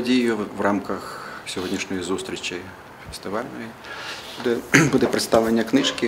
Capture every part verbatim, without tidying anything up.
Подією в рамках сьогоднішньої зустрічі фестивальної буде, буде представлення книжки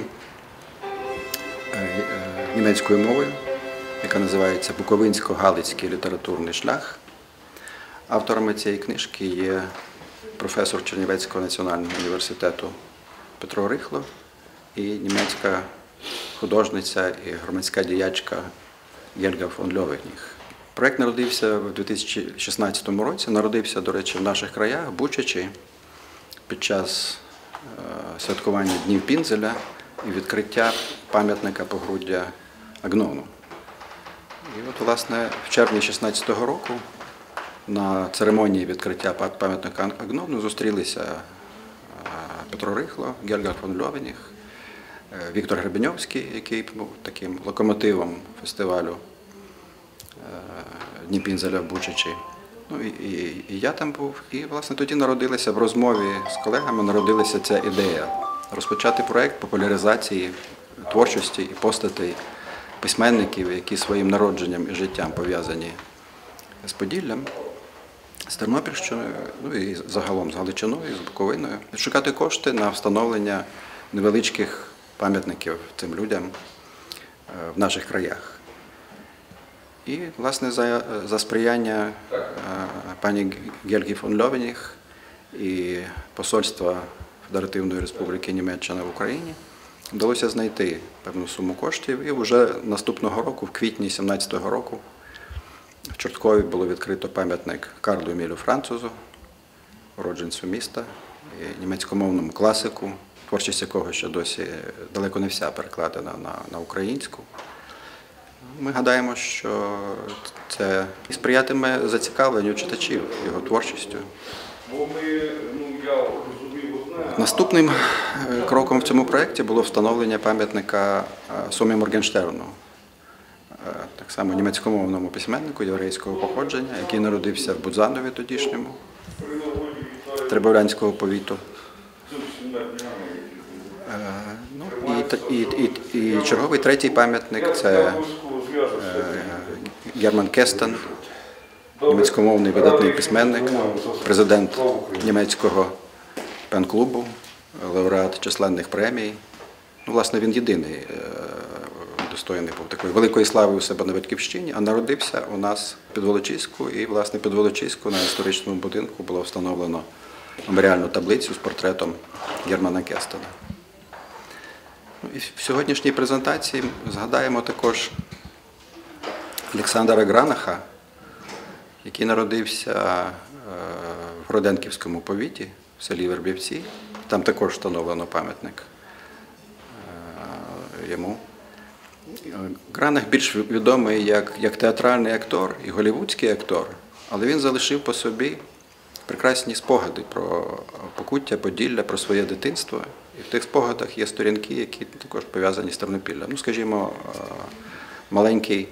німецькою мовою, яка називається «Буковинсько-Галицький літературний шлях». Авторами цієї книжки є професор Чернівецького національного університету Петро Рихло і німецька художниця і громадська діячка Гельга фон Льовеніг. Проєкт народився в дві тисячі шістнадцятому році, народився, до речі, в наших краях, Бучачі, під час святкування Днів Пінзеля і відкриття пам'ятника погруддя Агнону. І от, власне, в червні дві тисячі шістнадцятого року на церемонії відкриття пам'ятника Агнону зустрілися Петро Рихло, Гельга фон Льовеніг, Віктор Гребеньовський, який був таким локомотивом фестивалю Дні Пінзеля в Бучачі. Ну, і, і, і я там був. І, власне, тоді народилася в розмові з колегами, народилася ця ідея розпочати проєкт популяризації творчості і постатей письменників, які своїм народженням і життям пов'язані з Поділлям, з Тернопільщиною, ну і загалом з Галичиною, з Буковиною. Шукати кошти на встановлення невеличких пам'ятників цим людям в наших краях. І, власне, за, за сприяння пані Гельги фон Льовеніг і посольства Федеративної Республіки Німеччина в Україні вдалося знайти певну суму коштів. І вже наступного року, в квітні дві тисячі сімнадцятого року, в Чорткові було відкрито пам'ятник Карлу Емілю Французу, уродженцю міста, і німецькомовному класику, творчість якого ще досі далеко не вся перекладена на, на українську. Ми гадаємо, що це сприятиме зацікавленню читачів його творчістю. Наступним кроком в цьому проєкті було встановлення пам'ятника Сомі Моргенштерну, так само німецькомовному письменнику єврейського походження, який народився в Будзанові тодішньому, Требовлянського повіту. Ну, і, і, і, і черговий третій пам'ятник – це Герман Кестен, німецькомовний видатний письменник, президент німецького пен-клубу, лауреат численних премій. Ну, власне, він єдиний достойний був такої великої слави у себе на Батьківщині, а народився у нас під Волочиську, і, власне, під Волочиську на історичному будинку було встановлено меморіальну таблицю з портретом Германа Кестена. І в сьогоднішній презентації згадаємо також Олександра Гранаха, який народився в Гроденківському повіті, в селі Вербівці. Там також встановлено пам'ятник йому. Гранах більш відомий як, як театральний актор і голівудський актор, але він залишив по собі прекрасні спогади про Покуття, Поділля, про своє дитинство. І в тих спогадах є сторінки, які також пов'язані з Тернопіллям. Ну, скажімо, маленький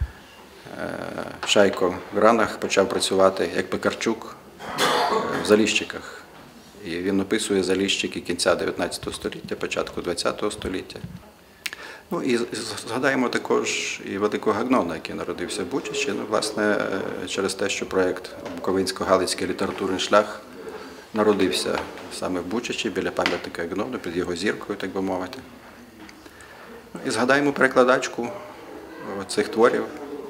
Шайко Гранах почав працювати як Пекарчук в Заліщиках. І він описує Заліщики кінця дев'ятнадцятого століття, початку двадцятого століття. Ну і згадаємо також і великого Агнона, який народився в Бучачі. Ну, власне, через те, що проєкт «Буковинсько-Галицький літературний шлях» народився саме в Бучачі, біля пам'ятника Агнону, під його зіркою, так би мовити. Ну, і згадаємо перекладачку цих творів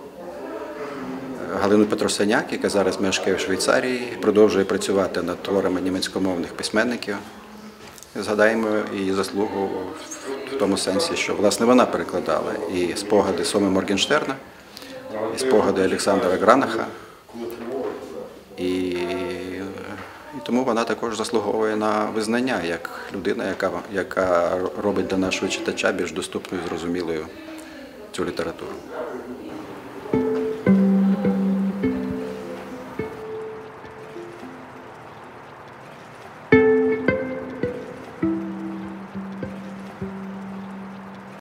Галину Петросеняк, яка зараз мешкає в Швейцарії, продовжує працювати над творами німецькомовних письменників. Згадаємо її заслугу в тому сенсі, що, власне, вона перекладала і спогади Соми Моргенштерна, і спогади Олександра Гранаха. І, і тому вона також заслуговує на визнання як людина, яка, яка робить для нашого читача більш доступною і зрозумілою цю літературу.